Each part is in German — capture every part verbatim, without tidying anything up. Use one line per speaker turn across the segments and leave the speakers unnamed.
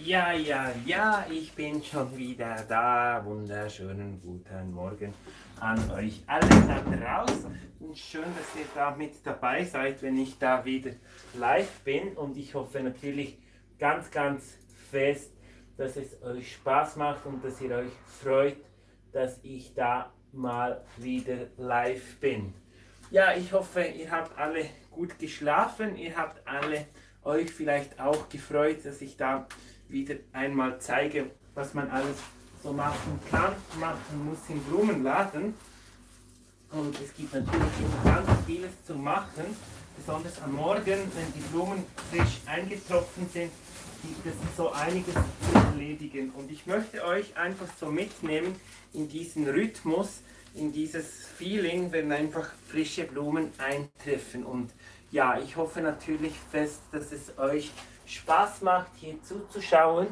Ja, ja, ja, ich bin schon wieder da. Wunderschönen guten Morgen an euch alle da draußen. Schön, dass ihr da mit dabei seid, wenn ich da wieder live bin. Und ich hoffe natürlich ganz, ganz fest, dass es euch Spaß macht und dass ihr euch freut, dass ich da mal wieder live bin. Ja, ich hoffe, ihr habt alle gut geschlafen. Ihr habt alle euch vielleicht auch gefreut, dass ich da wieder einmal zeige, was man alles so machen kann, machen muss im Blumenladen. Und es gibt natürlich immer ganz vieles zu machen, besonders am Morgen, wenn die Blumen frisch eingetroffen sind, gibt es so einiges zu erledigen. Und ich möchte euch einfach so mitnehmen in diesen Rhythmus, in dieses Feeling, wenn einfach frische Blumen eintreffen. Und ja, ich hoffe natürlich fest, dass es euch Spaß macht, hier zuzuschauen.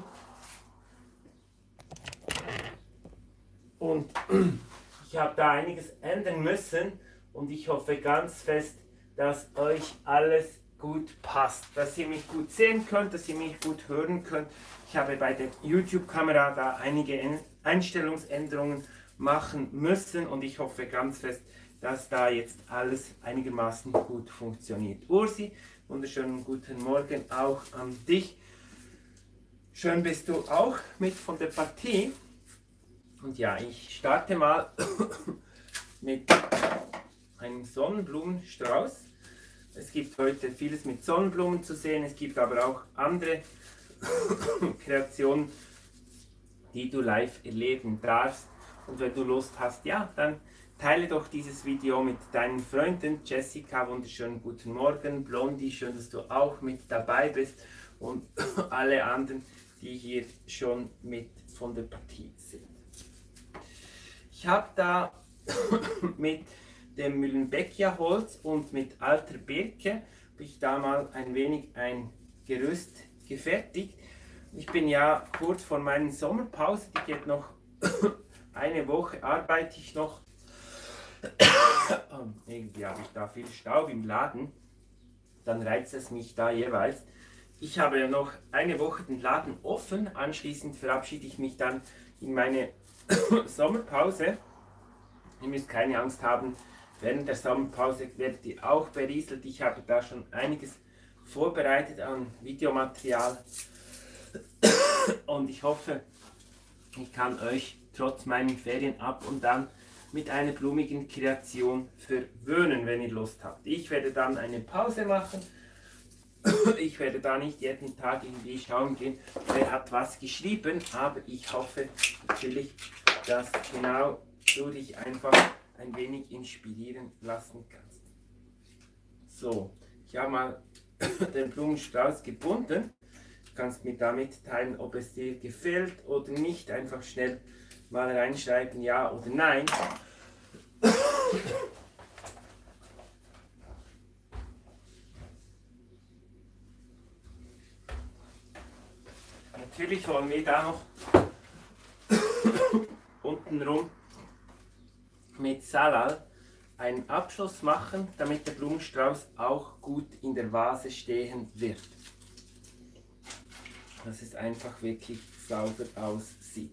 Und ich habe da einiges ändern müssen und ich hoffe ganz fest, dass euch alles gut passt, dass ihr mich gut sehen könnt, dass ihr mich gut hören könnt. Ich habe bei der YouTube-Kamera da einige Einstellungsänderungen machen müssen und ich hoffe ganz fest, dass da jetzt alles einigermaßen gut funktioniert. Ursi, wunderschönen guten Morgen auch an dich. Schön bist du auch mit von der Partie. Und ja, ich starte mal mit einem Sonnenblumenstrauß. Es gibt heute vieles mit Sonnenblumen zu sehen, es gibt aber auch andere Kreationen, die du live erleben darfst. Und wenn du Lust hast, ja, dann teile doch dieses Video mit deinen Freunden. Jessica, wunderschönen guten Morgen. Blondie, schön, dass du auch mit dabei bist. Und alle anderen, die hier schon mit von der Partie sind. Ich habe da mit dem Mühlenbeckia-Holz und mit alter Birke habe ich da mal ein wenig ein Gerüst gefertigt. Ich bin ja kurz vor meiner Sommerpause, die geht noch eine Woche, arbeite ich noch. Irgendwie habe ich da viel Staub im Laden, dann reizt es mich da jeweils. Ich habe noch eine Woche den Laden offen, anschließend verabschiede ich mich dann in meine Sommerpause. Ihr müsst keine Angst haben, während der Sommerpause werdet ihr auch berieselt. Ich habe da schon einiges vorbereitet an Videomaterial und ich hoffe, ich kann euch trotz meinen Ferien ab und an mit einer blumigen Kreation verwöhnen, wenn ihr Lust habt. Ich werde dann eine Pause machen. Ich werde da nicht jeden Tag irgendwie schauen gehen, wer hat was geschrieben, aber ich hoffe natürlich, dass genau du dich einfach ein wenig inspirieren lassen kannst. So, ich habe mal den Blumenstrauß gebunden. Du kannst mir damit teilen, ob es dir gefällt oder nicht. Einfach schnell mal reinschreiben, ja oder nein. Natürlich wollen wir da noch untenrum mit Salal einen Abschluss machen, damit der Blumenstrauß auch gut in der Vase stehen wird. Dass es einfach wirklich sauber aussieht.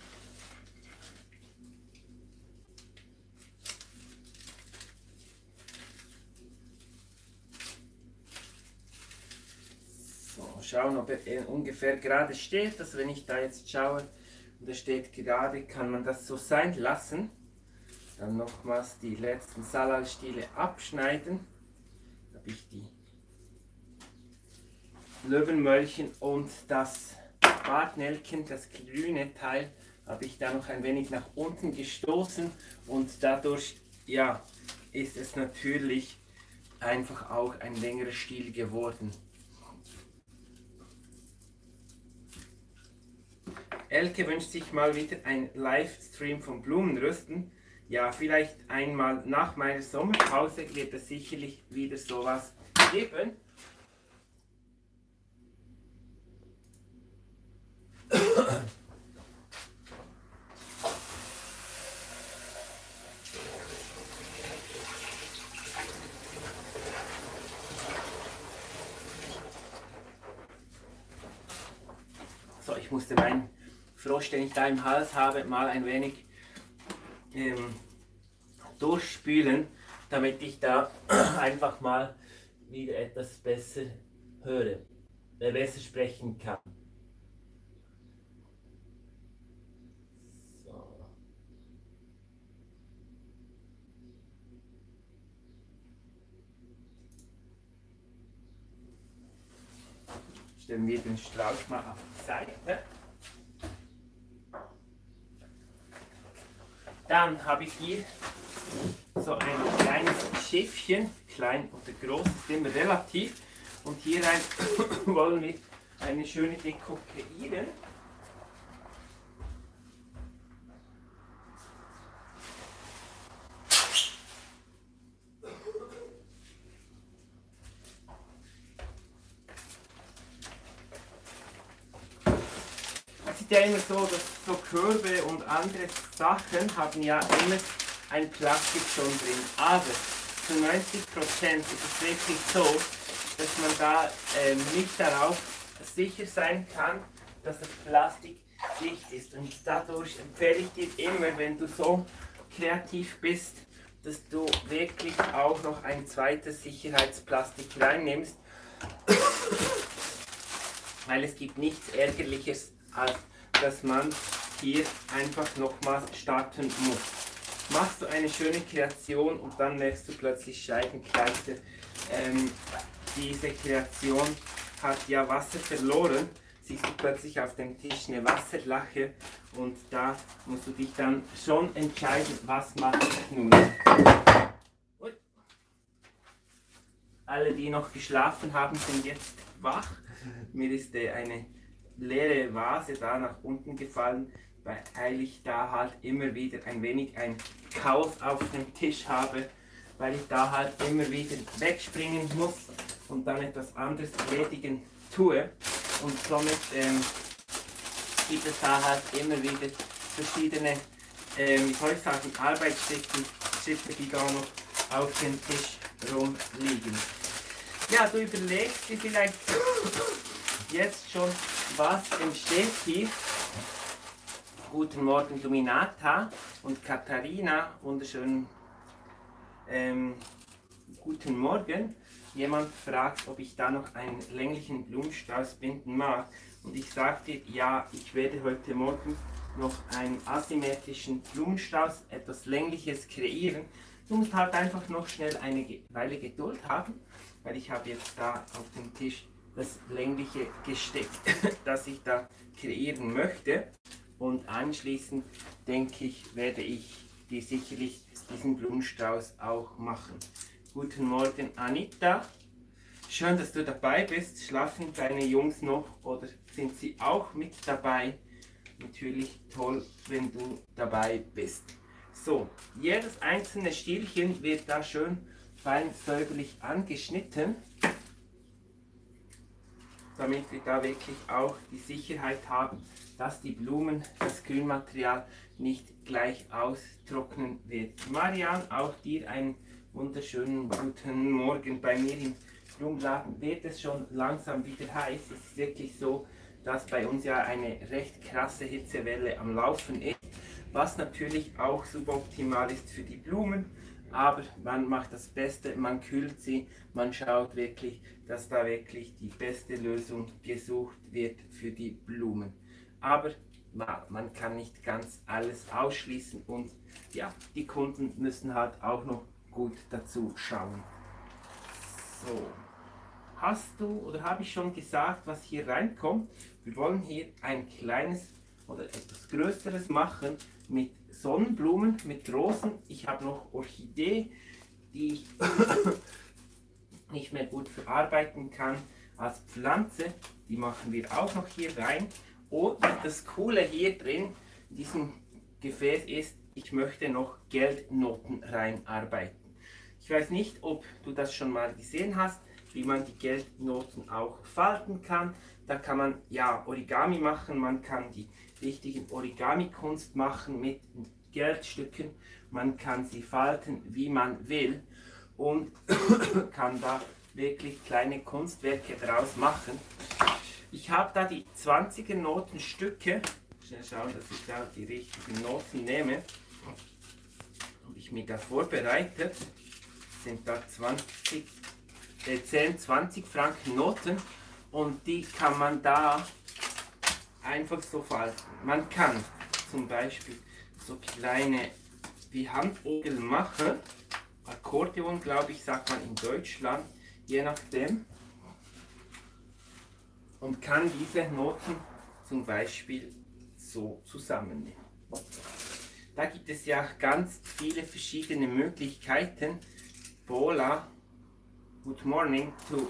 So, schauen, ob er ungefähr gerade steht. Also wenn ich da jetzt schaue und er steht gerade, kann man das so sein lassen. Dann nochmals die letzten Salalstiele abschneiden. Da habe ich die Löwenmöllchen und das Bartnelken, das grüne Teil, habe ich da noch ein wenig nach unten gestoßen und dadurch, ja, ist es natürlich einfach auch ein längerer Stiel geworden. Elke wünscht sich mal wieder ein Livestream vom Blumenrösten. Ja, vielleicht einmal nach meiner Sommerpause wird es sicherlich wieder sowas geben. So, ich musste meinen Frosch, den ich da im Hals habe, mal ein wenig ähm, durchspülen, damit ich da einfach mal wieder etwas besser höre, äh, besser sprechen kann. So. Stellen wir den Strauch mal auf die Seite. Dann habe ich hier so ein kleines Schiffchen, klein oder groß, ist immer relativ. Und hier rein wollen wir eine schöne Deko kreieren. Es ist ja immer so, dass so Körbe und andere Sachen haben ja immer ein Plastik schon drin. Aber zu neunzig Prozent ist es wirklich so, dass man da ähm, nicht darauf sicher sein kann, dass das Plastik dicht ist. Und dadurch empfehle ich dir immer, wenn du so kreativ bist, dass du wirklich auch noch ein zweites Sicherheitsplastik reinnimmst. Weil es gibt nichts Ärgerliches, als dass man hier einfach nochmals starten muss. Machst du eine schöne Kreation und dann merkst du plötzlich Scheibenkleister. Ähm, diese Kreation hat ja Wasser verloren. Siehst du plötzlich auf dem Tisch eine Wasserlache und da musst du dich dann schon entscheiden, was mache ich nun. Ui. Alle, die noch geschlafen haben, sind jetzt wach. Mir ist äh, eine leere Vase da nach unten gefallen, weil ich da halt immer wieder ein wenig ein Chaos auf dem Tisch habe, weil ich da halt immer wieder wegspringen muss und dann etwas anderes erledigen tue. Und somit ähm, gibt es da halt immer wieder verschiedene, ähm, wie soll ich sagen, Arbeitsschritte, Schritte, die da noch auf dem Tisch rumliegen. Ja, du überlegst dir vielleicht jetzt schon, was entsteht hier. Guten Morgen Dominata und Katharina, wunderschönen ähm, guten Morgen. Jemand fragt, ob ich da noch einen länglichen Blumenstrauß binden mag. Und ich sagte, ja, ich werde heute Morgen noch einen asymmetrischen Blumenstrauß, etwas längliches kreieren. Du musst halt einfach noch schnell eine Weile Geduld haben, weil ich habe jetzt da auf dem Tisch das längliche gesteckt, das ich da kreieren möchte. Und anschließend, denke ich, werde ich dir sicherlich diesen Blumenstrauß auch machen. Guten Morgen Anita, schön, dass du dabei bist. Schlafen deine Jungs noch oder sind sie auch mit dabei? Natürlich toll, wenn du dabei bist. So, jedes einzelne Stielchen wird da schön fein säuberlich angeschnitten, damit wir da wirklich auch die Sicherheit haben, dass die Blumen, das Grünmaterial nicht gleich austrocknen wird. Marian, auch dir einen wunderschönen guten Morgen. Bei mir im Blumenladen wird es schon langsam wieder heiß. Es ist wirklich so, dass bei uns ja eine recht krasse Hitzewelle am Laufen ist, was natürlich auch suboptimal ist für die Blumen. Aber man macht das Beste, man kühlt sie, man schaut wirklich, dass da wirklich die beste Lösung gesucht wird für die Blumen. Aber man kann nicht ganz alles ausschließen und ja, die Kunden müssen halt auch noch gut dazu schauen. So, hast du oder habe ich schon gesagt, was hier reinkommt? Wir wollen hier ein kleines oder etwas Größeres machen mit Sonnenblumen, mit Rosen. Ich habe noch Orchidee, die ich nicht mehr gut verarbeiten kann als Pflanze. Die machen wir auch noch hier rein. Und das Coole hier drin, in diesem Gefäß ist, ich möchte noch Geldnoten reinarbeiten. Ich weiß nicht, ob du das schon mal gesehen hast, wie man die Geldnoten auch falten kann. Da kann man ja Origami machen, man kann die richtigen Origami-Kunst machen mit Geldstücken. Man kann sie falten, wie man will und kann da wirklich kleine Kunstwerke draus machen. Ich habe da die zwanziger Notenstücke. Schnell schauen, dass ich da die richtigen Noten nehme. Habe ich mir da vorbereitet. Sind da zwanzig, äh, zehn, zwanzig Franken Noten und die kann man da einfach so falten. Man kann zum Beispiel so kleine wie Handorgel machen. Akkordeon, glaube ich, sagt man in Deutschland, je nachdem. Und kann diese Noten zum Beispiel so zusammennehmen. Da gibt es ja ganz viele verschiedene Möglichkeiten. Paula, good morning to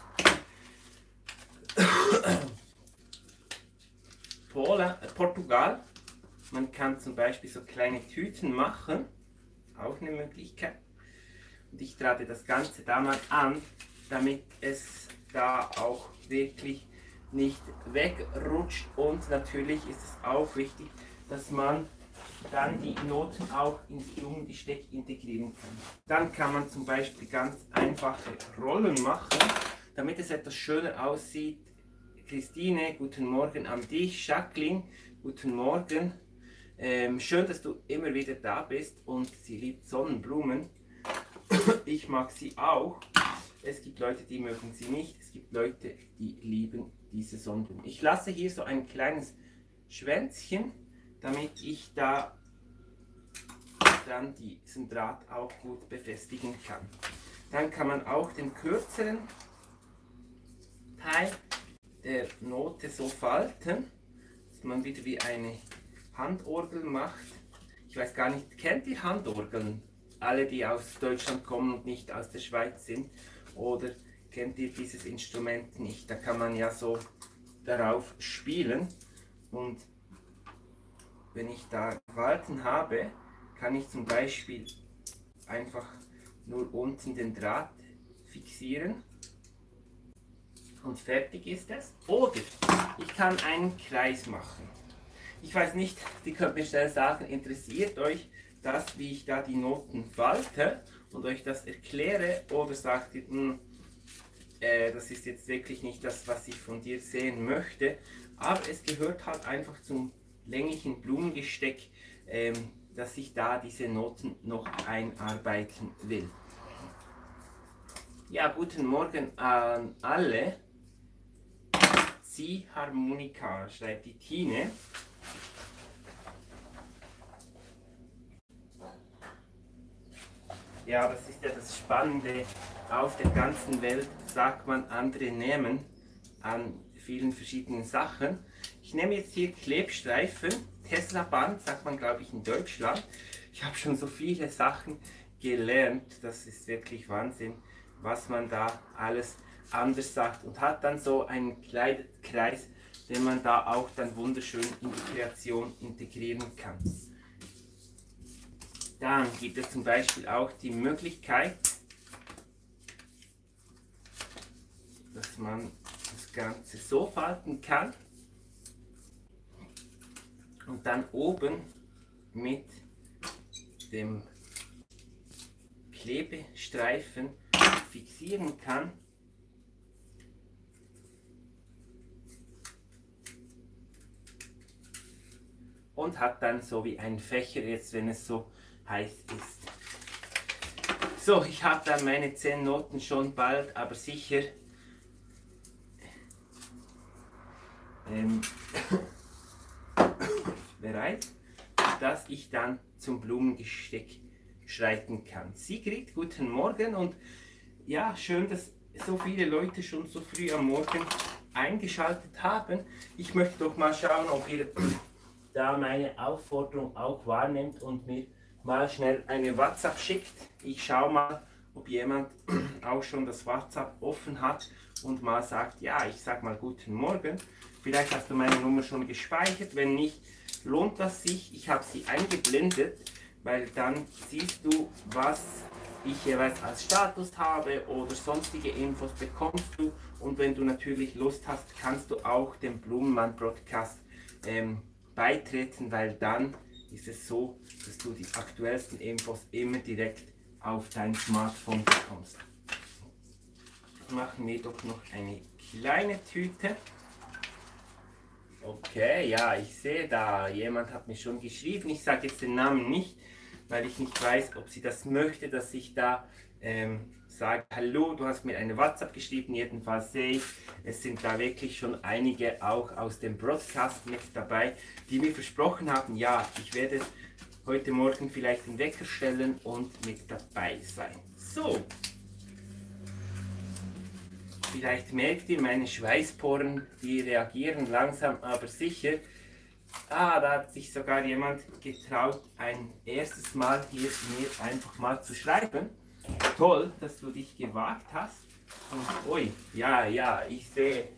Paula, äh, Portugal. Man kann zum Beispiel so kleine Tüten machen, auch eine Möglichkeit. Und ich trage das Ganze da mal an, damit es da auch wirklich nicht wegrutscht. Und natürlich ist es auch wichtig, dass man dann die Noten auch ins Blumengesteck integrieren kann. Dann kann man zum Beispiel ganz einfache Rollen machen, damit es etwas schöner aussieht. Christine, guten Morgen an dich. Jacqueline, guten Morgen. Ähm, schön, dass du immer wieder da bist und sie liebt Sonnenblumen. Ich mag sie auch. Es gibt Leute, die mögen sie nicht. Es gibt Leute, die lieben diese Sonnenblumen. Ich lasse hier so ein kleines Schwänzchen, damit ich da dann diesen Draht auch gut befestigen kann. Dann kann man auch den kürzeren Teil der Note so falten, dass man wieder wie eine Handorgel macht. Ich weiß gar nicht, kennt ihr Handorgeln? Alle, die aus Deutschland kommen und nicht aus der Schweiz sind, oder kennt ihr dieses Instrument nicht? Da kann man ja so darauf spielen, und wenn ich da Falten habe, kann ich zum Beispiel einfach nur unten den Draht fixieren und fertig ist es. Oder ich kann einen Kreis machen. Ich weiß nicht, die könnt mir schnell sagen, interessiert euch das, wie ich da die Noten falte und euch das erkläre, oder sagt ihr, mh, äh, das ist jetzt wirklich nicht das, was ich von dir sehen möchte, aber es gehört halt einfach zum länglichen Blumengesteck, ähm, dass ich da diese Noten noch einarbeiten will. Ja, guten Morgen an alle. Ziehharmonika, schreibt die Tine. Ja, das ist ja das Spannende. Auf der ganzen Welt sagt man andere Namen an vielen verschiedenen Sachen. Ich nehme jetzt hier Klebstreifen. Tesla-Band sagt man, glaube ich, in Deutschland. Ich habe schon so viele Sachen gelernt. Das ist wirklich Wahnsinn, was man da alles anders sagt. Und hat dann so einen kleinen Kreis, den man da auch dann wunderschön in die Kreation integrieren kann. Dann gibt es zum Beispiel auch die Möglichkeit, dass man das Ganze so falten kann und dann oben mit dem Klebestreifen fixieren kann. Und hat dann so wie ein Fächer jetzt, wenn es so heiß ist. So, ich habe dann meine zehn Noten schon bald, aber sicher ähm, bereit, dass ich dann zum Blumengesteck schreiten kann. Sigrid, guten Morgen, und ja, schön, dass so viele Leute schon so früh am Morgen eingeschaltet haben. Ich möchte doch mal schauen, ob ihr da meine Aufforderung auch wahrnimmt und mir mal schnell eine WhatsApp schickt. Ich schaue mal, ob jemand auch schon das WhatsApp offen hat und mal sagt, ja, ich sag mal guten Morgen. Vielleicht hast du meine Nummer schon gespeichert. Wenn nicht, lohnt das sich. Ich habe sie eingeblendet, weil dann siehst du, was ich jeweils als Status habe oder sonstige Infos bekommst du. Und wenn du natürlich Lust hast, kannst du auch dem Blumenmann Podcast ähm, beitreten, weil dann ist es so, dass du die aktuellsten Infos immer direkt auf dein Smartphone bekommst. Machen wir doch noch eine kleine Tüte. Okay, ja, ich sehe da, jemand hat mir schon geschrieben. Ich sage jetzt den Namen nicht, weil ich nicht weiß, ob sie das möchte, dass ich da ähm, sage, hallo, du hast mir eine WhatsApp geschrieben. Jedenfalls sehe ich, es sind da wirklich schon einige auch aus dem Broadcast mit dabei, die mir versprochen haben, ja, ich werde heute Morgen vielleicht den Wecker stellen und mit dabei sein. So. Vielleicht merkt ihr, meine Schweißporen, die reagieren langsam aber sicher. Ah, da hat sich sogar jemand getraut, ein erstes Mal hier mir einfach mal zu schreiben. Toll, dass du dich gewagt hast. Und ui, ja, ja, ich sehe,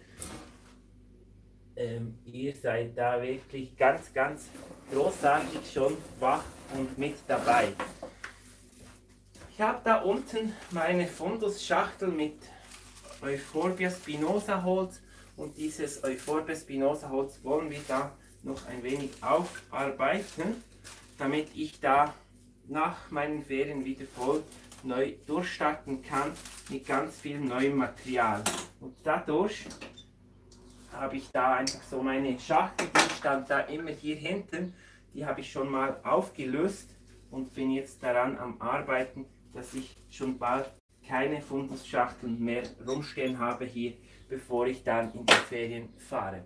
ähm, ihr seid da wirklich ganz, ganz großartig schon wach und mit dabei. Ich habe da unten meine Fundus-Schachtel mit Euphorbia spinosa Holz und dieses Euphorbia spinosa Holz wollen wir da noch ein wenig aufarbeiten, damit ich da nach meinen Ferien wieder voll neu durchstarten kann mit ganz viel neuem Material. Und dadurch habe ich da einfach so meine Schachtel, die stand da immer hier hinten, die habe ich schon mal aufgelöst und bin jetzt daran am Arbeiten, dass ich schon bald keine Fundusschachteln mehr rumstehen habe hier, bevor ich dann in die Ferien fahre.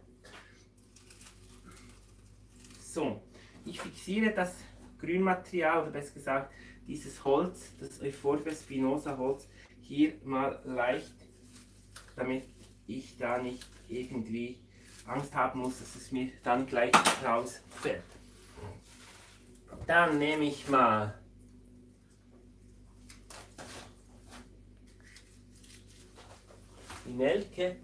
So, ich fixiere das Grünmaterial, oder besser gesagt dieses Holz, das Euphorbia spinosa Holz, hier mal leicht, damit ich da nicht irgendwie Angst haben muss, dass es mir dann gleich rausfällt. Dann nehme ich mal die Nelke.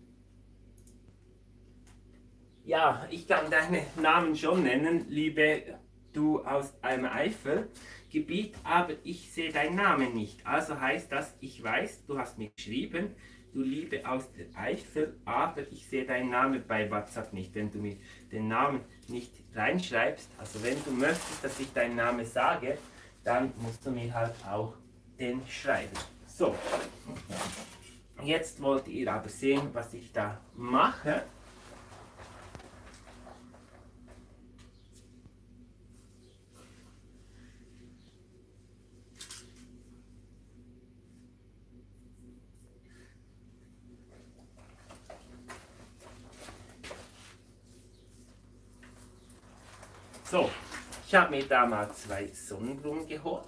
Ja, ich kann deine Namen schon nennen, liebe du aus einem Eifelgebiet, aber ich sehe deinen Namen nicht. Also heißt das, ich weiß, du hast mir geschrieben, du Liebe aus der Eifel, aber ich sehe deinen Namen bei WhatsApp nicht, wenn du mir den Namen nicht reinschreibst. Also wenn du möchtest, dass ich deinen Namen sage, dann musst du mir halt auch den schreiben. So. Jetzt wollt ihr aber sehen, was ich da mache. So, ich habe mir da mal zwei Sonnenblumen geholt.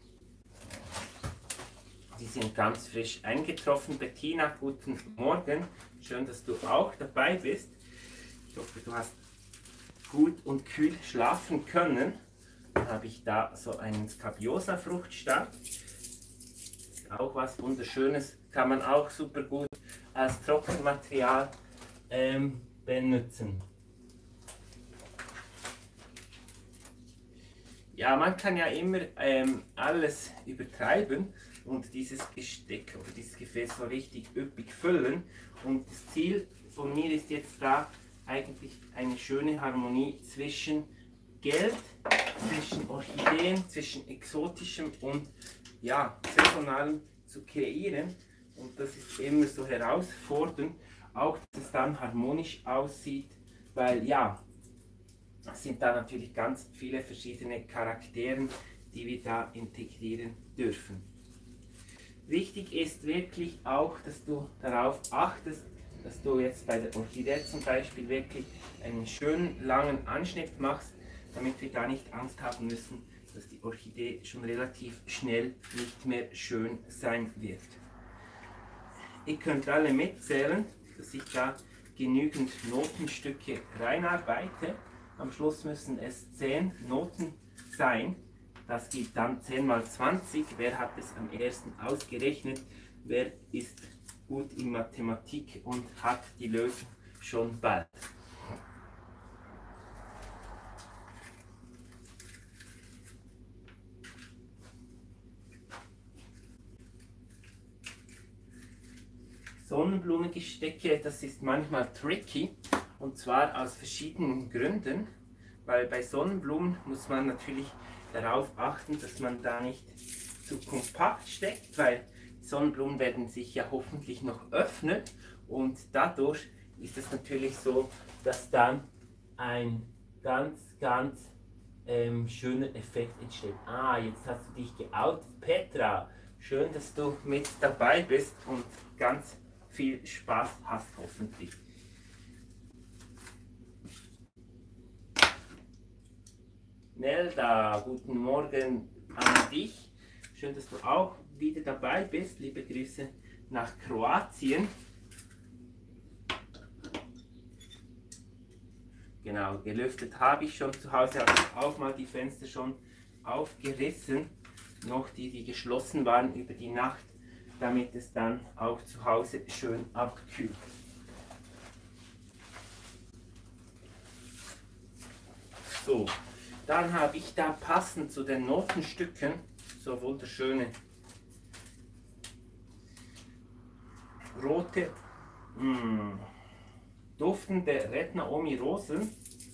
Die sind ganz frisch eingetroffen. Bettina, guten Morgen. Schön, dass du auch dabei bist. Ich hoffe, du hast gut und kühl schlafen können. Dann habe ich da so einen Scabiosa-Fruchtstand. Ist auch was Wunderschönes. Kann man auch super gut als Trockenmaterial ähm, benutzen. Ja, man kann ja immer ähm, alles übertreiben und dieses Gesteck oder dieses Gefäß so richtig üppig füllen. Und das Ziel von mir ist jetzt da eigentlich eine schöne Harmonie zwischen Geld, zwischen Orchideen, zwischen exotischem und ja, saisonalem zu kreieren. Und das ist immer so herausfordernd, auch dass es dann harmonisch aussieht, weil ja, es sind da natürlich ganz viele verschiedene Charaktere, die wir da integrieren dürfen. Wichtig ist wirklich auch, dass du darauf achtest, dass du jetzt bei der Orchidee zum Beispiel wirklich einen schönen langen Anschnitt machst, damit wir da nicht Angst haben müssen, dass die Orchidee schon relativ schnell nicht mehr schön sein wird. Ihr könnt alle mitzählen, dass ich da genügend Notenstücke reinarbeite. Am Schluss müssen es zehn Noten sein. Das gibt dann zehn mal zwanzig. Wer hat es am ersten ausgerechnet? Wer ist gut in Mathematik und hat die Lösung schon bald? Sonnenblumengestecke, das ist manchmal tricky. Und zwar aus verschiedenen Gründen, weil bei Sonnenblumen muss man natürlich darauf achten, dass man da nicht zu kompakt steckt, weil Sonnenblumen werden sich ja hoffentlich noch öffnen und dadurch ist es natürlich so, dass dann ein ganz, ganz ähm, schöner Effekt entsteht. Ah, jetzt hast du dich geoutet, Petra. Schön, dass du mit dabei bist und ganz viel Spaß hast, hoffentlich. Nelda, guten Morgen an dich. Schön, dass du auch wieder dabei bist. Liebe Grüße nach Kroatien. Genau, gelüftet habe ich schon zu Hause, habe ich auch mal die Fenster schon aufgerissen, noch die, die geschlossen waren über die Nacht, damit es dann auch zu Hause schön abkühlt. So, dann habe ich da passend zu den Notenstücken so wunderschöne rote, mh, duftende Red Naomi Rosen.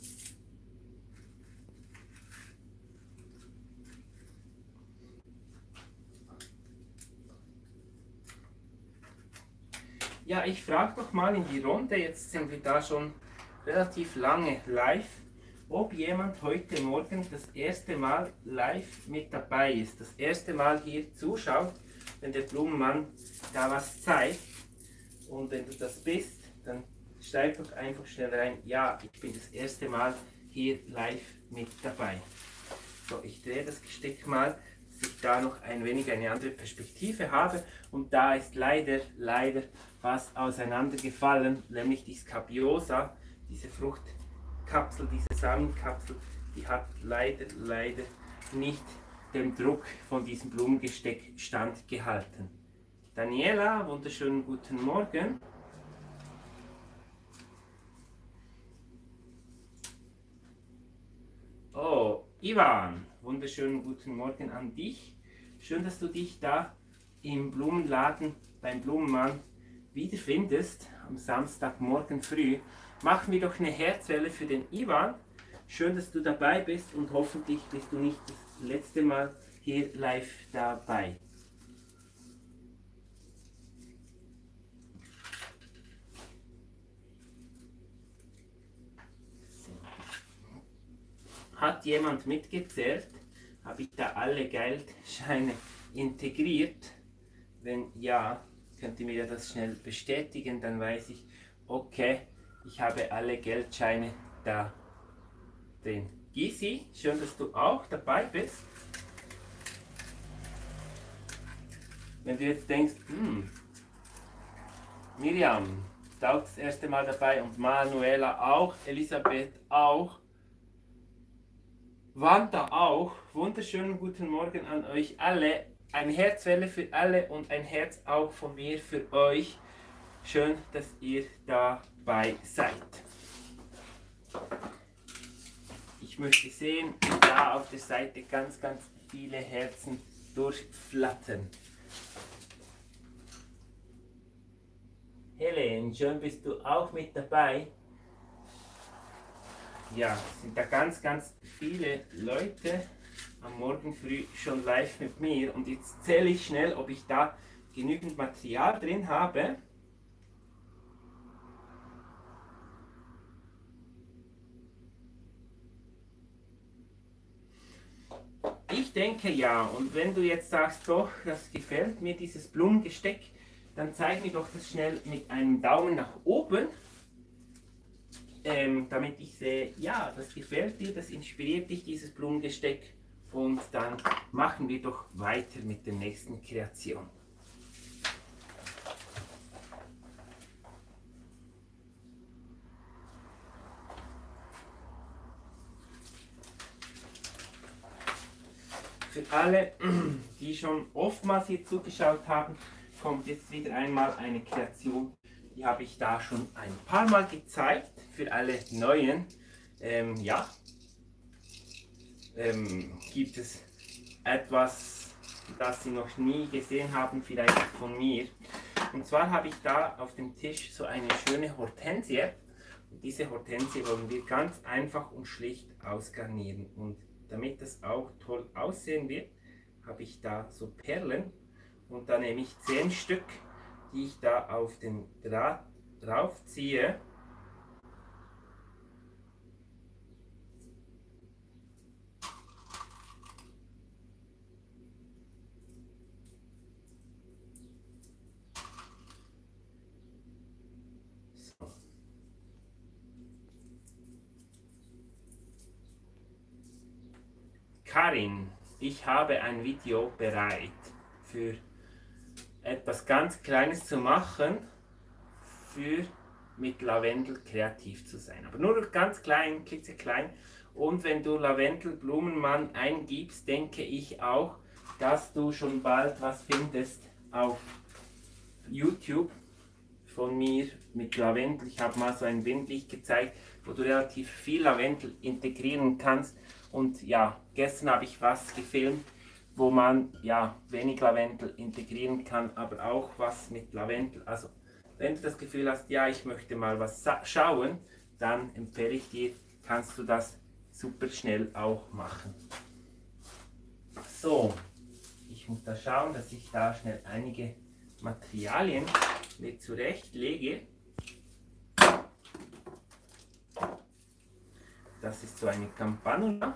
Ja, ich frage doch mal in die Runde, jetzt sind wir da schon relativ lange live, ob jemand heute Morgen das erste Mal live mit dabei ist, das erste Mal hier zuschaut, wenn der Blumenmann da was zeigt. Und wenn du das bist, dann schreib doch einfach schnell rein, ja, ich bin das erste Mal hier live mit dabei. So, ich drehe das Gesteck mal, dass ich da noch ein wenig eine andere Perspektive habe. Und da ist leider, leider was auseinandergefallen, nämlich die Scabiosa, diese Fruchtkapsel, diese Samenkapsel, die hat leider, leider nicht dem Druck von diesem Blumengesteck standgehalten. Daniela, wunderschönen guten Morgen. Oh, Ivan, wunderschönen guten Morgen an dich. Schön, dass du dich da im Blumenladen beim Blumenmann wiederfindest am Samstagmorgen früh. Machen wir doch eine Herzwelle für den Ivan. Schön, dass du dabei bist und hoffentlich bist du nicht das letzte Mal hier live dabei. Hat jemand mitgezählt? Habe ich da alle Geldscheine integriert? Wenn ja, könnt ihr mir das schnell bestätigen, dann weiß ich, okay, ich habe alle Geldscheine da drin. Gysi, schön, dass du auch dabei bist. Wenn du jetzt denkst, hm, Miriam ist auch das erste Mal dabei und Manuela auch, Elisabeth auch, Wanda auch, wunderschönen guten Morgen an euch alle. Ein Herzwelle für alle und ein Herz auch von mir für euch. Schön, dass ihr dabei seid. Ich möchte sehen, da auf der Seite ganz, ganz viele Herzen durchflattern. Helen, schön bist du auch mit dabei. Ja, sind da ganz, ganz viele Leute am Morgen früh schon live mit mir. Und jetzt zähle ich schnell, ob ich da genügend Material drin habe. Ich denke ja. Und wenn du jetzt sagst, doch, das gefällt mir, dieses Blumengesteck, dann zeig mir doch das schnell mit einem Daumen nach oben. Ähm, damit ich sehe, ja, das gefällt dir, das inspiriert dich, dieses Blumengesteck. Und dann machen wir doch weiter mit der nächsten Kreation. Für alle, die schon oftmals hier zugeschaut haben, kommt jetzt wieder einmal eine Kreation. Die habe ich da schon ein paar Mal gezeigt. Für alle Neuen, ähm, ja, ähm, gibt es etwas, das Sie noch nie gesehen haben, vielleicht von mir. Und zwar habe ich da auf dem Tisch so eine schöne Hortensie. Und diese Hortensie wollen wir ganz einfach und schlicht ausgarnieren. Und damit das auch toll aussehen wird, habe ich da so Perlen. Und da nehme ich zehn Stück, die ich da auf den Draht drauf ziehe. Karin, ich habe ein Video bereit für etwas ganz Kleines zu machen, für mit Lavendel kreativ zu sein. Aber nur ganz klein, klitzeklein. Und wenn du Lavendel Blumenmann eingibst, denke ich auch, dass du schon bald was findest auf YouTube von mir mit Lavendel. Ich habe mal so ein Bildlich gezeigt, wo du relativ viel Lavendel integrieren kannst. Und ja, gestern habe ich was gefilmt, wo man ja wenig Lavendel integrieren kann, aber auch was mit Lavendel. Also wenn du das Gefühl hast, ja, ich möchte mal was schauen, dann empfehle ich dir, kannst du das super schnell auch machen. So, ich muss da schauen, dass ich da schnell einige Materialien mit zurechtlege. Das ist so eine Campanula.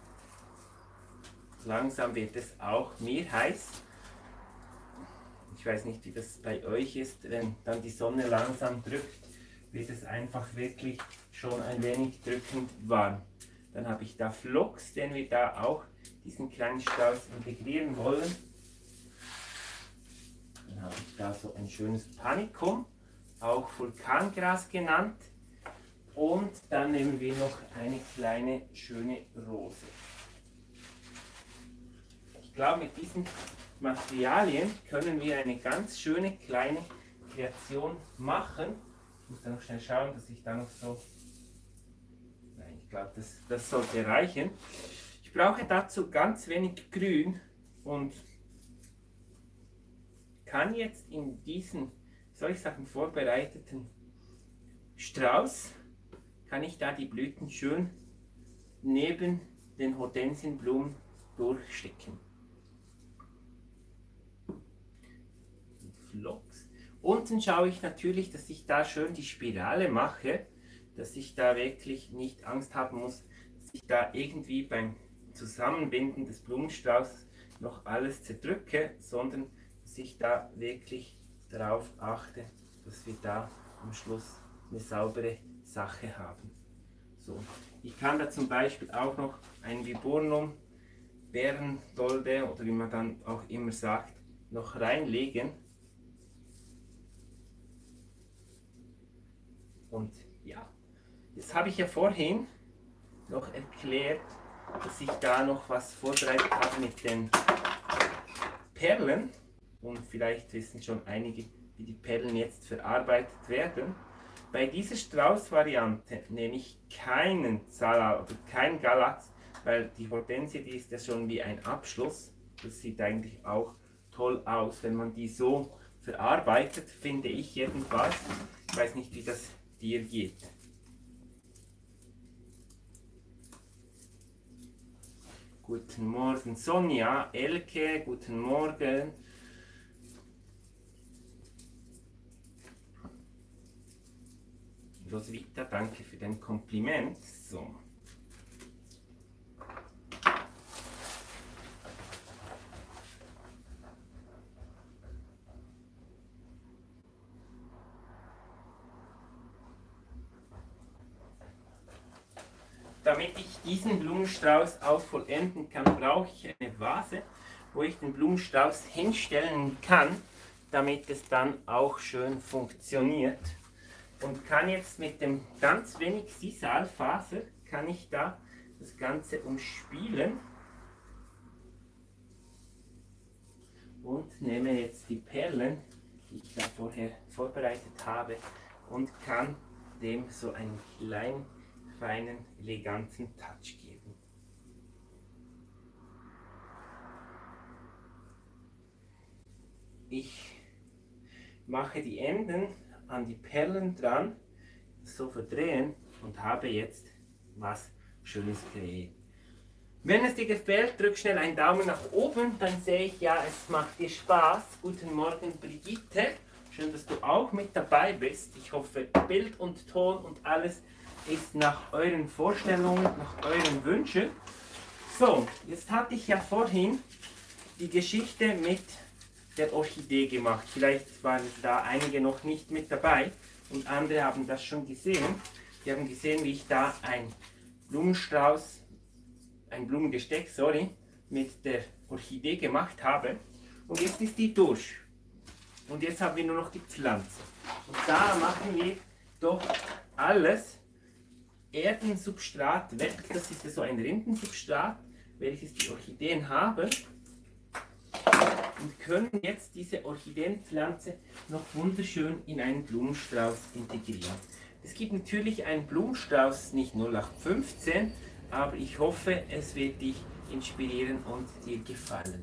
Langsam wird es auch mir heiß. Ich weiß nicht, wie das bei euch ist, wenn dann die Sonne langsam drückt, wird es einfach wirklich schon ein wenig drückend warm. Dann habe ich da Phlox, den wir da auch diesen kleinen Strauß integrieren wollen. Dann habe ich da so ein schönes Panicum, auch Vulkangras genannt. Und dann nehmen wir noch eine kleine schöne Rose. Ich glaube, mit diesen Materialien können wir eine ganz schöne kleine Kreation machen. Ich muss da noch schnell schauen, dass ich da noch so... Nein, ich glaube, das, das sollte reichen. Ich brauche dazu ganz wenig Grün und kann jetzt in diesen, soll ich sagen, vorbereiteten Strauß, kann ich da die Blüten schön neben den Hortensienblumen durchstecken. Phlox. Unten schaue ich natürlich, dass ich da schön die Spirale mache, dass ich da wirklich nicht Angst haben muss, dass ich da irgendwie beim Zusammenbinden des Blumenstraußes noch alles zerdrücke, sondern dass ich da wirklich darauf achte, dass wir da am Schluss eine saubere Sache haben. So, ich kann da zum Beispiel auch noch ein Viburnum, Bärendolde oder wie man dann auch immer sagt, noch reinlegen. Und ja, jetzt habe ich ja vorhin noch erklärt, dass ich da noch was vorbereitet habe mit den Perlen. Und vielleicht wissen schon einige, wie die Perlen jetzt verarbeitet werden. Bei dieser Strauß-Variante nehme ich keinen Zala oder kein Galax, weil die Hortensie, die ist ja schon wie ein Abschluss. Das sieht eigentlich auch toll aus, wenn man die so verarbeitet, finde ich jedenfalls. Ich weiß nicht, wie das dir geht. Guten Morgen Sonja, Elke, guten Morgen. Roswitha, danke für dein Kompliment. So. Damit ich diesen Blumenstrauß auch vollenden kann, brauche ich eine Vase, wo ich den Blumenstrauß hinstellen kann, damit es dann auch schön funktioniert. Und kann jetzt mit dem ganz wenig Sisalfaser, kann ich da das Ganze umspielen. Und nehme jetzt die Perlen, die ich da vorher vorbereitet habe, und kann dem so einen kleinen, feinen, eleganten Touch geben. Ich mache die Enden an die Perlen dran, so verdrehen und habe jetzt was Schönes kreiert. Wenn es dir gefällt, drück schnell einen Daumen nach oben, dann sehe ich ja, es macht dir Spaß. Guten Morgen Brigitte, schön, dass du auch mit dabei bist. Ich hoffe, Bild und Ton und alles ist nach euren Vorstellungen, nach euren Wünschen. So, jetzt hatte ich ja vorhin die Geschichte mit der Orchidee gemacht. Vielleicht waren da einige noch nicht mit dabei und andere haben das schon gesehen. Die haben gesehen, wie ich da einen Blumenstrauß ein Blumengesteck, sorry, mit der Orchidee gemacht habe. Und jetzt ist die durch. Und jetzt haben wir nur noch die Pflanze. Und da machen wir doch alles Erdensubstrat weg. Das ist ja so ein Rindensubstrat, welches die Orchideen haben. Und können jetzt diese Orchideenpflanze noch wunderschön in einen Blumenstrauß integrieren. Es gibt natürlich einen Blumenstrauß, nicht null acht fünfzehn, aber ich hoffe, es wird dich inspirieren und dir gefallen.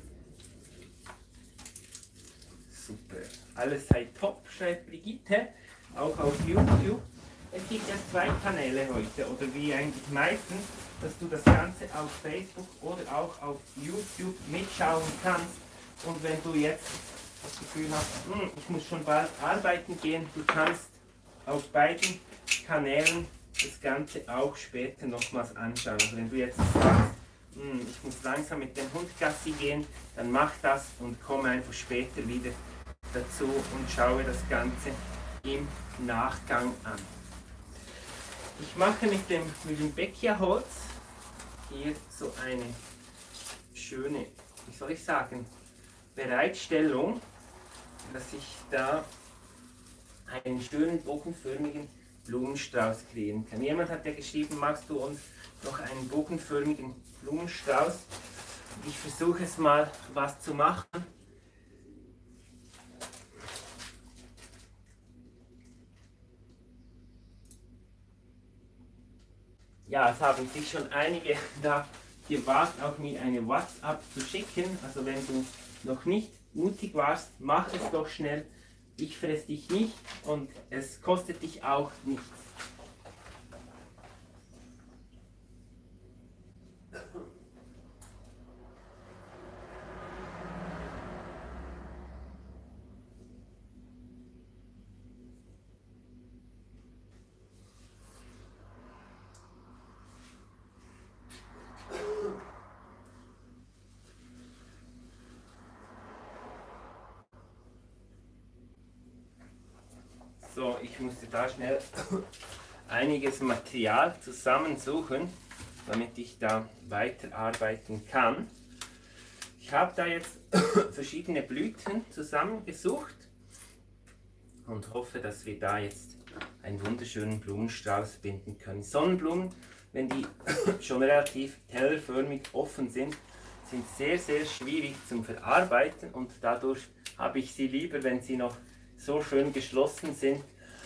Super, alles sei top, schreibt Brigitte, auch auf YouTube. Es gibt ja zwei Kanäle heute, oder wie eigentlich meistens, dass du das Ganze auf Facebook oder auch auf YouTube mitschauen kannst. Und wenn du jetzt das Gefühl hast, hm, ich muss schon bald arbeiten gehen, du kannst auf beiden Kanälen das Ganze auch später nochmals anschauen. Also wenn du jetzt sagst, hm, ich muss langsam mit dem Hund Gassi gehen, dann mach das und komme einfach später wieder dazu und schaue das Ganze im Nachgang an. Ich mache mit dem Mühlenbeckia Holz hier so eine schöne, wie soll ich sagen, Bereitstellung, dass ich da einen schönen bogenförmigen Blumenstrauß kreieren kann. Jemand hat ja geschrieben, magst du uns noch einen bogenförmigen Blumenstrauß? Ich versuche es mal, was zu machen. Ja, es haben sich schon einige da gewagt, auch mir eine WhatsApp zu schicken. Also wenn du noch nicht mutig warst, mach es doch schnell. Ich fress dich nicht und es kostet dich auch nichts. So, ich musste da schnell einiges Material zusammensuchen, damit ich da weiterarbeiten kann. Ich habe da jetzt verschiedene Blüten zusammengesucht und hoffe, dass wir da jetzt einen wunderschönen Blumenstrauß binden können. Sonnenblumen, wenn die schon relativ tellerförmig offen sind, sind sehr, sehr schwierig zum Verarbeiten und dadurch habe ich sie lieber, wenn sie noch so schön geschlossen sind,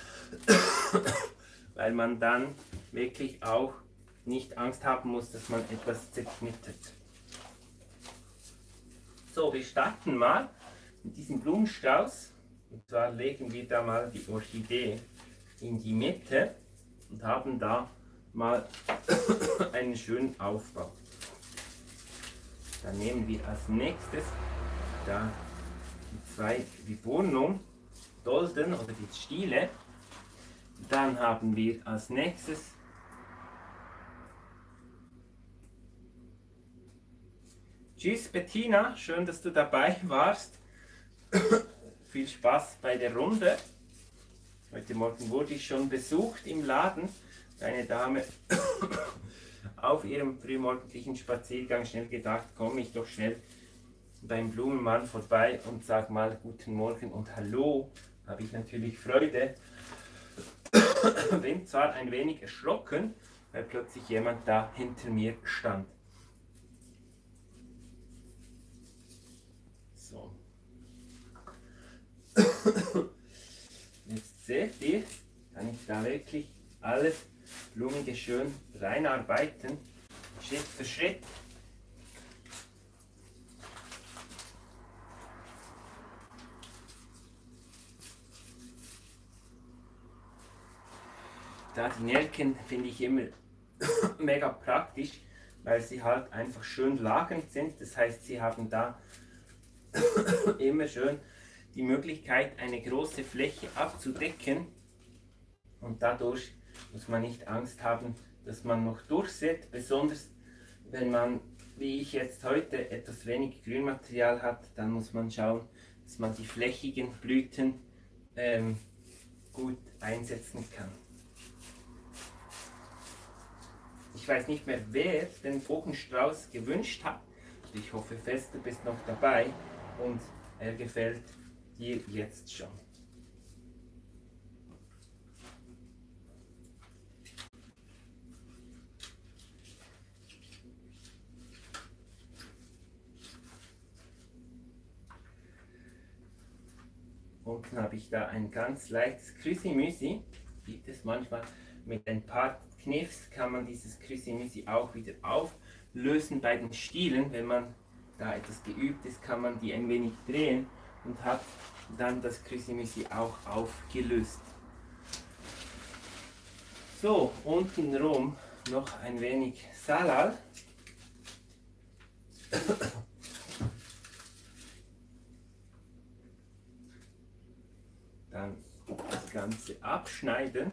weil man dann wirklich auch nicht Angst haben muss, dass man etwas zerknittert. So, wir starten mal mit diesem Blumenstrauß. Und zwar legen wir da mal die Orchidee in die Mitte und haben da mal einen schönen Aufbau. Dann nehmen wir als nächstes da die zwei Viburnum Dolden oder die Stiele. Dann haben wir als nächstes Tschüss Bettina, schön, dass du dabei warst. Viel Spaß bei der Runde. Heute Morgen wurde ich schon besucht im Laden. Eine Dame auf ihrem frühmorgendlichen Spaziergang schnell gedacht, komme ich doch schnell beim Blumenmann vorbei und sag mal guten Morgen und Hallo. Habe ich natürlich Freude. Bin zwar ein wenig erschrocken, weil plötzlich jemand da hinter mir stand. So. Jetzt seht ihr, kann ich da wirklich alles blumige schön reinarbeiten, Schritt für Schritt. Da die Nelken finde ich immer mega praktisch, weil sie halt einfach schön lagernd sind. Das heißt, sie haben da immer schön die Möglichkeit, eine große Fläche abzudecken. Und dadurch muss man nicht Angst haben, dass man noch durchsät. Besonders wenn man, wie ich jetzt heute, etwas wenig Grünmaterial hat, dann muss man schauen, dass man die flächigen Blüten ähm, gut einsetzen kann. Ich weiß nicht mehr, wer den Bogenstrauß gewünscht hat. Ich hoffe fest, du bist noch dabei und er gefällt dir jetzt schon. Unten habe ich da ein ganz leichtes Küssi-Müsi. Gibt es manchmal mit ein paar Kniffs, kann man dieses Küssi-Müsi auch wieder auflösen bei den Stielen. Wenn man da etwas geübt ist, kann man die ein wenig drehen und hat dann das Küssi-Müsi auch aufgelöst. So, untenrum noch ein wenig Salal. Dann das Ganze abschneiden.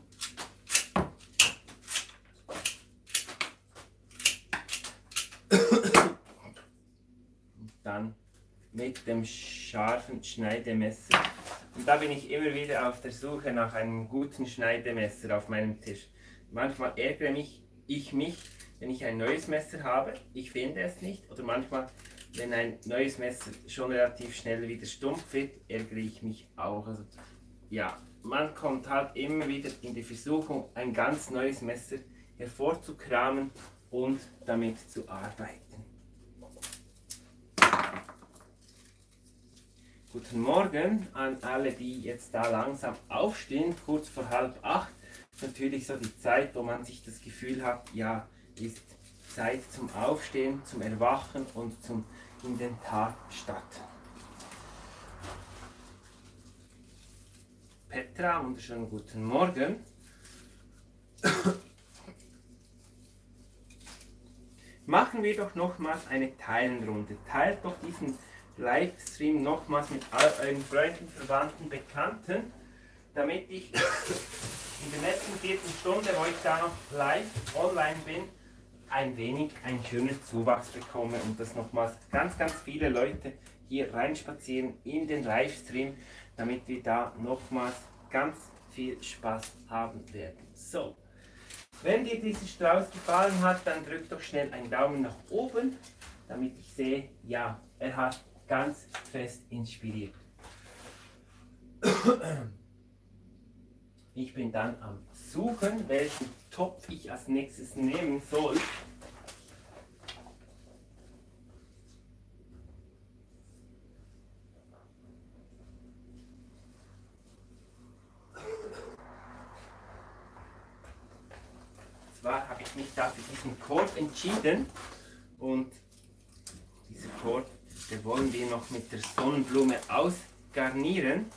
Und dann mit dem scharfen Schneidemesser. Und da bin ich immer wieder auf der Suche nach einem guten Schneidemesser auf meinem Tisch. Manchmal ärgere mich, ich mich, wenn ich ein neues Messer habe, ich finde es nicht. Oder manchmal, wenn ein neues Messer schon relativ schnell wieder stumpf wird, ärgere ich mich auch. Also, ja, man kommt halt immer wieder in die Versuchung, ein ganz neues Messer hervorzukramen und damit zu arbeiten. Guten Morgen an alle, die jetzt da langsam aufstehen, kurz vor halb acht. Natürlich so die Zeit, wo man sich das Gefühl hat, ja, ist Zeit zum Aufstehen, zum Erwachen und zum in den Tag starten. Petra, wunderschönen guten Morgen. Machen wir doch nochmals eine Teilenrunde. Teilt doch diesen Livestream nochmals mit all euren Freunden, Verwandten, Bekannten, damit ich in der letzten vierten Stunde, wo ich da noch live online bin, ein wenig einen schönen Zuwachs bekomme und dass nochmals ganz, ganz viele Leute hier reinspazieren in den Livestream, damit wir da nochmals ganz viel Spaß haben werden. So, wenn dir dieser Strauß gefallen hat, dann drück doch schnell einen Daumen nach oben, damit ich sehe, ja, er hat ganz fest inspiriert. Ich bin dann am Suchen, welchen Topf ich als nächstes nehmen soll. Zwar habe ich mich da für diesen Korb entschieden und dieser Korb, den wollen wir noch mit der Sonnenblume ausgarnieren.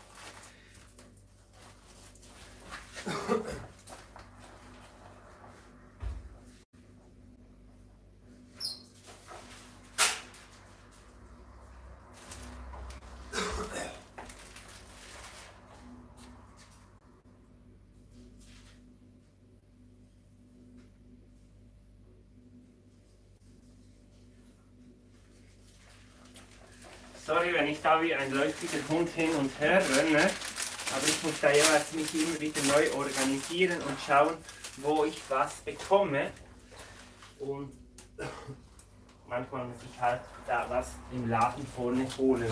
Sorry, wenn ich da wie ein läufiger Hund hin und her renne, aber ich muss da jeweils mich immer wieder neu organisieren und schauen, wo ich was bekomme. Und manchmal muss ich halt da was im Laden vorne holen.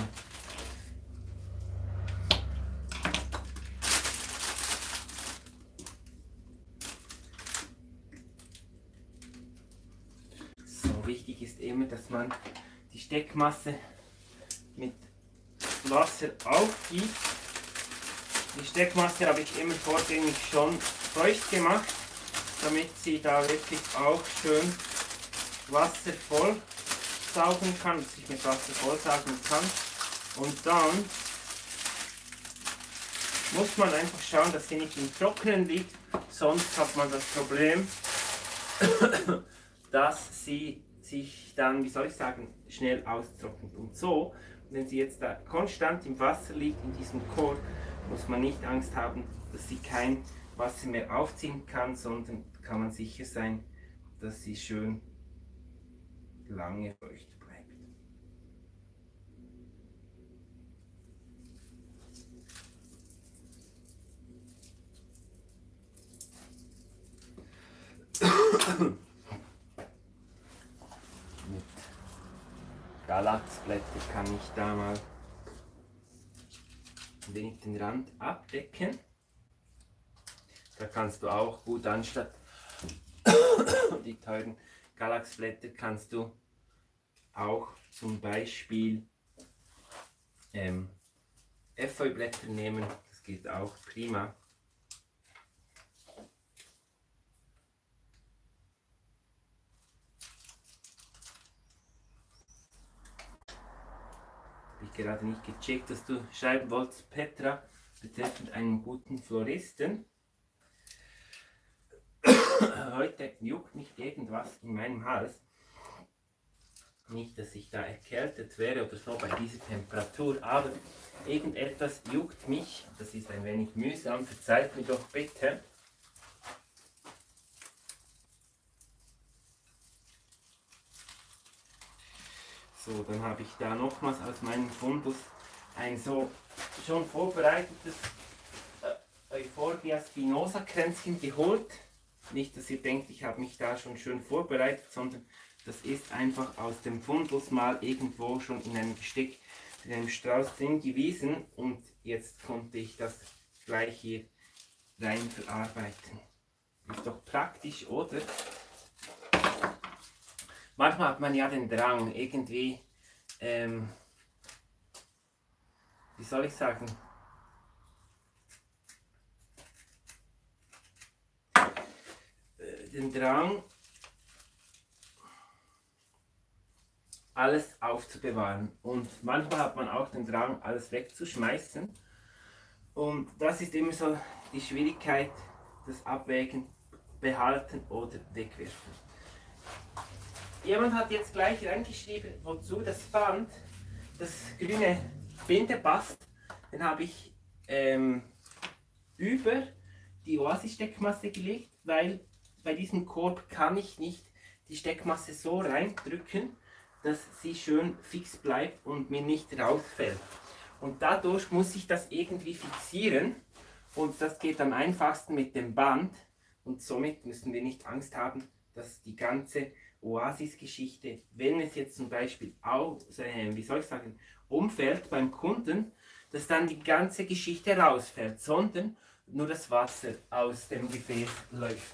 So, wichtig ist immer, dass man die Steckmasse mit Wasser aufgießt. Die Steckmasse habe ich immer vorgängig schon feucht gemacht, damit sie da wirklich auch schön Wasser voll saugen kann, dass ich mit Wasser voll saugen kann. Und dann muss man einfach schauen, dass sie nicht im Trockenen liegt, sonst hat man das Problem, dass sie sich dann, wie soll ich sagen, schnell austrocknet. Und so, wenn sie jetzt da konstant im Wasser liegt, in diesem Korb, muss man nicht Angst haben, dass sie kein Wasser mehr aufziehen kann, sondern kann man sicher sein, dass sie schön lange feucht bleibt. Galaxblätter kann ich da mal ein wenig den Rand abdecken. Da kannst du auch gut anstatt die teuren Galaxblätter kannst du auch zum Beispiel ähm, Efeublätter nehmen. Das geht auch prima. Ich habe gerade nicht gecheckt, dass du schreiben wolltest, Petra, betreffend einen guten Floristen. Heute juckt mich irgendwas in meinem Hals. Nicht, dass ich da erkältet wäre oder so bei dieser Temperatur, aber irgendetwas juckt mich. Das ist ein wenig mühsam, verzeiht mir doch bitte. So, dann habe ich da nochmals aus meinem Fundus ein so schon vorbereitetes äh, Euphorbia spinosa Kränzchen geholt. Nicht, dass ihr denkt, ich habe mich da schon schön vorbereitet, sondern das ist einfach aus dem Fundus mal irgendwo schon in einem Gesteck, in einem Strauß drin gewesen und jetzt konnte ich das gleich hier rein verarbeiten. Ist doch praktisch, oder? Manchmal hat man ja den Drang, irgendwie, ähm, wie soll ich sagen, äh, den Drang, alles aufzubewahren. Und manchmal hat man auch den Drang, alles wegzuschmeißen. Und das ist immer so die Schwierigkeit, das Abwägen, behalten oder wegwerfen. Jemand hat jetzt gleich reingeschrieben, wozu das Band, das grüne Bindebast, den habe ich ähm, über die Oasis-Steckmasse gelegt, weil bei diesem Korb kann ich nicht die Steckmasse so reindrücken, dass sie schön fix bleibt und mir nicht rausfällt. Und dadurch muss ich das irgendwie fixieren und das geht am einfachsten mit dem Band und somit müssen wir nicht Angst haben, dass die ganze Oasis-Geschichte, wenn es jetzt zum Beispiel auch, wie soll ich sagen, umfällt beim Kunden, dass dann die ganze Geschichte rausfällt, sondern nur das Wasser aus dem Gefäß läuft.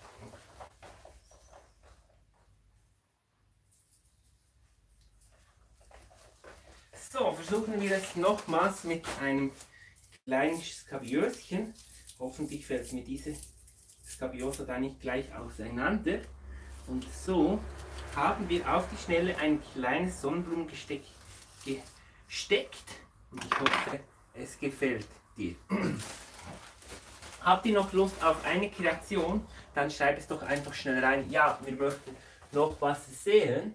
So, versuchen wir es nochmals mit einem kleinen Skabiöschen. Hoffentlich fällt mir diese Skabiosa da nicht gleich auseinander. Und so haben wir auf die Schnelle ein kleines Sonnenblumengesteck gesteckt. Und ich hoffe, es gefällt dir. Habt ihr noch Lust auf eine Kreation? Dann schreibt es doch einfach schnell rein. Ja, wir möchten noch was sehen.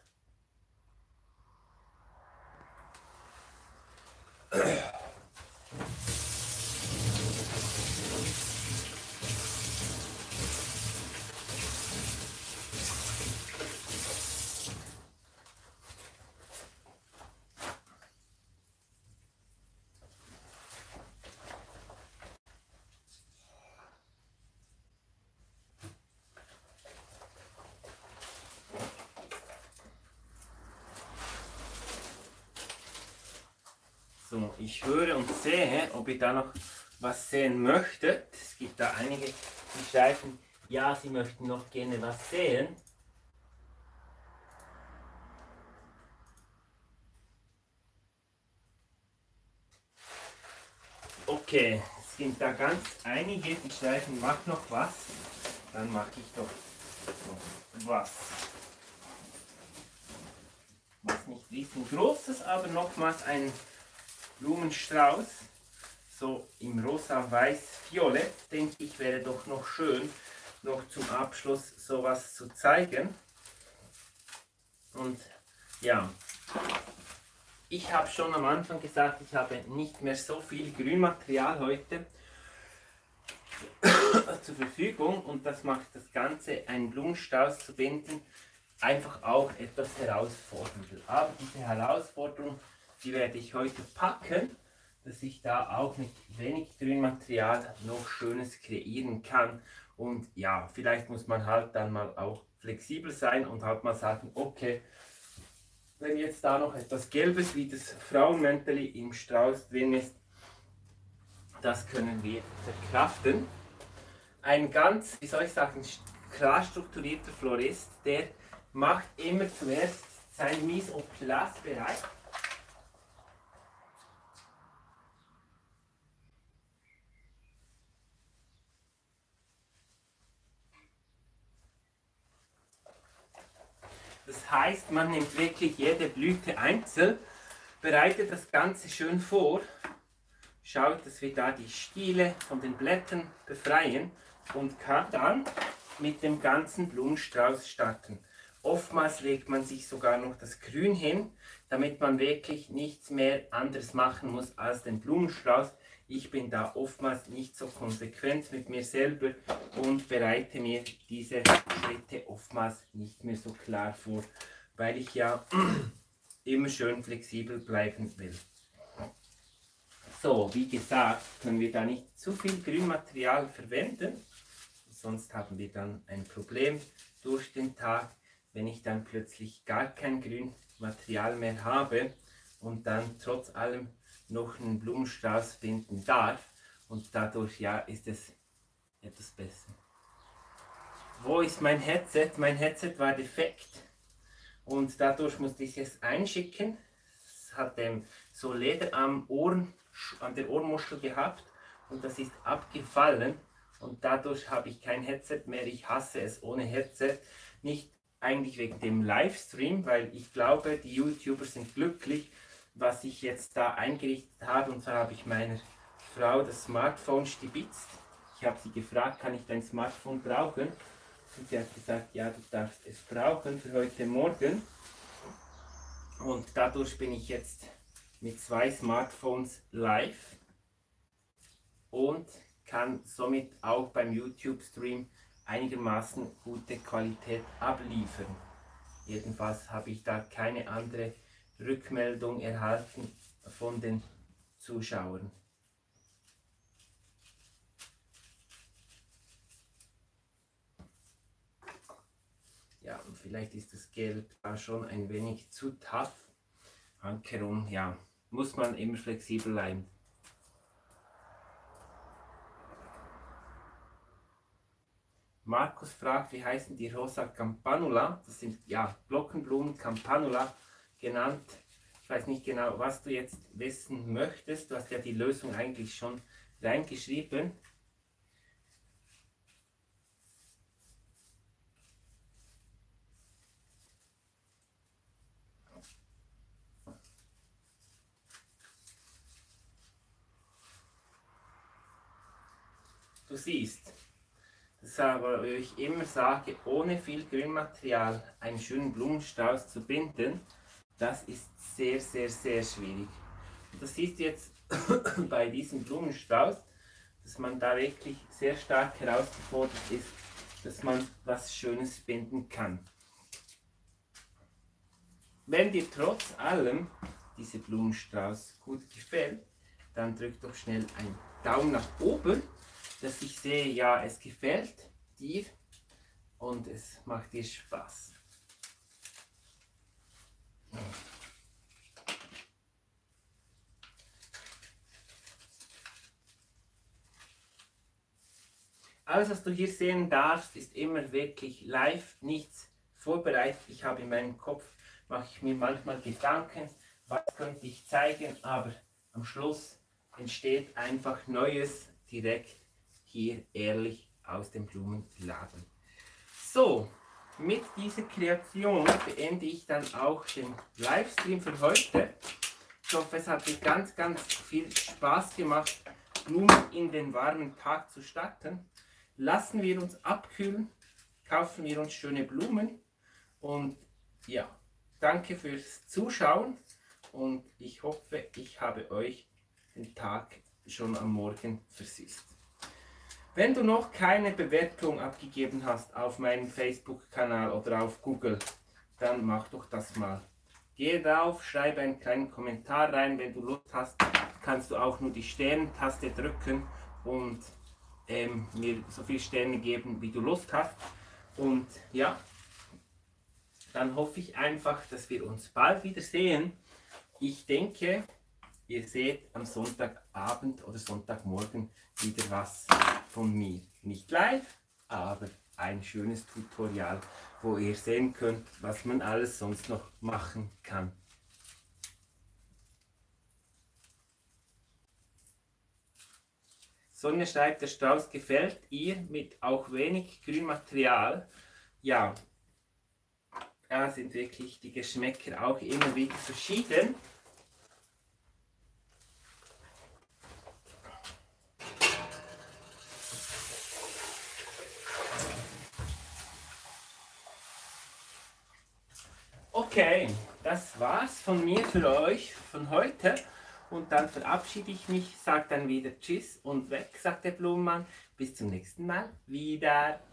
So, ich höre und sehe, ob ihr da noch was sehen möchtet. Es gibt da einige, die schreiben, ja, sie möchten noch gerne was sehen. Okay, es sind da ganz einige, die schreiben, mach noch was. Dann mache ich doch noch was. Was nicht riesengroßes, aber nochmals ein Blumenstrauß, so im rosa-weiß-violett, denke ich, wäre doch noch schön, noch zum Abschluss sowas zu zeigen. Und ja, ich habe schon am Anfang gesagt, ich habe nicht mehr so viel Grünmaterial heute zur Verfügung und das macht das Ganze, einen Blumenstrauß zu binden, einfach auch etwas herausfordernder. Aber diese Herausforderung, die werde ich heute packen, dass ich da auch mit wenig Grünmaterial noch Schönes kreieren kann. Und ja, vielleicht muss man halt dann mal auch flexibel sein und halt mal sagen, okay, wenn jetzt da noch etwas Gelbes wie das Frauenmänteli im Strauß drin ist, das können wir verkraften. Ein ganz, wie soll ich sagen, klar strukturierter Florist, der macht immer zuerst sein Mise en place bereit. Das heißt, man nimmt wirklich jede Blüte einzeln, bereitet das Ganze schön vor, schaut, dass wir da die Stiele von den Blättern befreien und kann dann mit dem ganzen Blumenstrauß starten. Oftmals legt man sich sogar noch das Grün hin, damit man wirklich nichts mehr anderes machen muss als den Blumenstrauß. Ich bin da oftmals nicht so konsequent mit mir selber und bereite mir diese Schritte oftmals nicht mehr so klar vor, weil ich ja immer schön flexibel bleiben will. So, wie gesagt, können wir da nicht zu viel Grünmaterial verwenden, sonst haben wir dann ein Problem durch den Tag, wenn ich dann plötzlich gar kein Grünmaterial mehr habe und dann trotz allem noch einen Blumenstrauß finden darf, und dadurch ja ist es etwas besser. Wo ist mein Headset? Mein Headset war defekt und dadurch musste ich es einschicken. Es hat ähm, so Leder am Ohren, an der Ohrmuschel gehabt und das ist abgefallen und dadurch habe ich kein Headset mehr. Ich hasse es ohne Headset. Nicht eigentlich wegen dem Livestream, weil ich glaube, die YouTuber sind glücklich, was ich jetzt da eingerichtet habe. Und zwar habe ich meiner Frau das Smartphone stibitzt. Ich habe sie gefragt, kann ich dein Smartphone brauchen? Und sie hat gesagt, ja, du darfst es brauchen für heute Morgen. Und dadurch bin ich jetzt mit zwei Smartphones live und kann somit auch beim YouTube-Stream einigermaßen gute Qualität abliefern. Jedenfalls habe ich da keine andere Rückmeldung erhalten von den Zuschauern. Ja, und vielleicht ist das Gelb da schon ein wenig zu tough. Ankerung, ja, muss man immer flexibel bleiben. Markus fragt, wie heißen die Rosa Campanula? Das sind ja Glockenblumen Campanula genannt. Ich weiß nicht genau, was du jetzt wissen möchtest. Du hast ja die Lösung eigentlich schon reingeschrieben. Du siehst, das aber, wie ich immer sage, ohne viel Grünmaterial einen schönen Blumenstrauß zu binden, das ist sehr, sehr, sehr schwierig. Und das siehst du jetzt bei diesem Blumenstrauß, dass man da wirklich sehr stark herausgefordert ist, dass man was Schönes binden kann. Wenn dir trotz allem dieser Blumenstrauß gut gefällt, dann drück doch schnell einen Daumen nach oben, dass ich sehe, ja, es gefällt dir und es macht dir Spaß. Alles, was du hier sehen darfst, ist immer wirklich live, nichts vorbereitet. Ich habe in meinem Kopf, mache ich mir manchmal Gedanken, was könnte ich zeigen, aber am Schluss entsteht einfach Neues direkt hier ehrlich aus dem Blumenladen. So, mit dieser Kreation beende ich dann auch den Livestream für heute. Ich hoffe, es hat dir ganz, ganz viel Spaß gemacht, Blumen in den warmen Tag zu starten. Lassen wir uns abkühlen, kaufen wir uns schöne Blumen und ja, danke fürs Zuschauen und ich hoffe, ich habe euch den Tag schon am Morgen versüßt. Wenn du noch keine Bewertung abgegeben hast auf meinem Facebook-Kanal oder auf Google, dann mach doch das mal. Gehe drauf, schreibe einen kleinen Kommentar rein. Wenn du Lust hast, kannst du auch nur die Sternentaste drücken und ähm, mir so viele Sterne geben, wie du Lust hast. Und ja, dann hoffe ich einfach, dass wir uns bald wieder sehen. Ich denke, ihr seht am Sonntagabend oder Sonntagmorgen wieder was von mir. Nicht live, aber ein schönes Tutorial, wo ihr sehen könnt, was man alles sonst noch machen kann. Sonja schreibt, der Strauß gefällt ihr mit auch wenig Grünmaterial. Ja, da sind wirklich die Geschmäcker auch immer wieder verschieden. Okay, das war's von mir für euch von heute. Und dann verabschiede ich mich, sage dann wieder Tschüss und weg, sagt der Blumenmann. Bis zum nächsten Mal wieder.